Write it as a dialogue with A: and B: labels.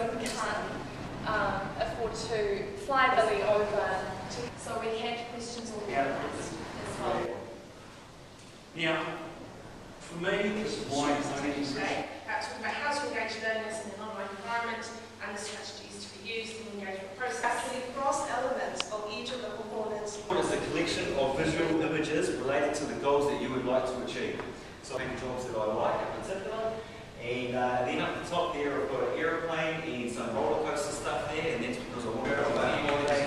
A: we can't afford to fly Billy over. So we had questions all over as well.
B: Now, for me, this is why it's only
C: today. Talking about how to engage learners in an online environment and the strategies to be used in the engagement process. The cross elements of each of the components.
D: It's a collection of visual images related to the goals that you would like to achieve. So maybe jobs that I like in particular. And then up the top there I've got an aeroplane and some roller coaster stuff there, and that's because I want to go about